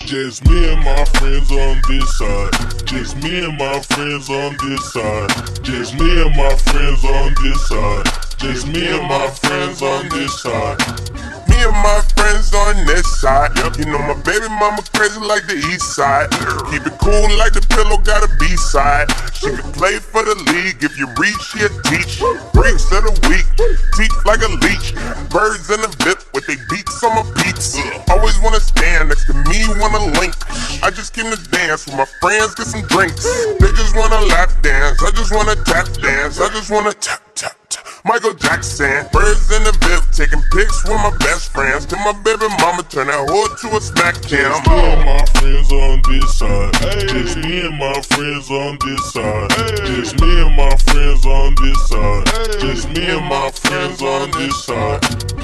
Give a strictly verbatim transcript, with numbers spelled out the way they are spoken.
Just me and my friends on this side. Just me and my friends on this side. Just me and my friends on this side. Just me and my friends on this side. Me and my friends on this side. You know my baby mama crazy like the east side. Keep it cool like the pillow got a B-side. She can play for the league. If you reach, she'll teach. Freaks of the week, teeth like a leech. Birds in the whip with they beats on my beats. Always wanna stand next to me, wanna link. I just came to dance with my friends, get some drinks. They just wanna lap dance, I just wanna tap dance. I just wanna tap tap tap. Michael Jackson, birds in the whip, taking pics with my best friends. Till my baby mama turn that hood to a smack cam. Just me and my friends on this side. Just me and my friends on this side. Just me and my friends on this side. Just me and my friends on this side.